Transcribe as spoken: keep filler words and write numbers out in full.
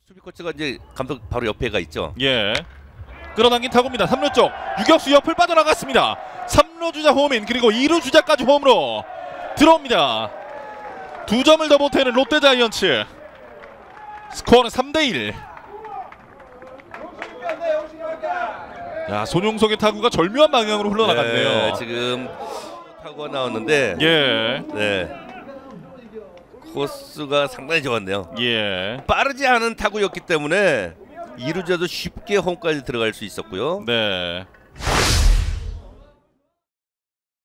수비 코치가 이제 감독 바로 옆에가 있죠. 예. 끌어당긴 타구입니다. 삼 루 쪽 유격수 옆을 빠져나갔습니다. 삼 루 주자 홈인 그리고 이 루 주자까지 홈으로 들어옵니다. 두 점을 더 보태는 롯데자이언츠. 스코어는 삼 대 일. 야, 손용석의 타구가 절묘한 방향으로 흘러나갔네요. 네, 지금 타구가 나왔는데 예. 네. 코스가 상당히 좋았네요. 예. 빠르지 않은 타구였기 때문에 이 루자도 쉽게 홈까지 들어갈 수 있었고요. 네.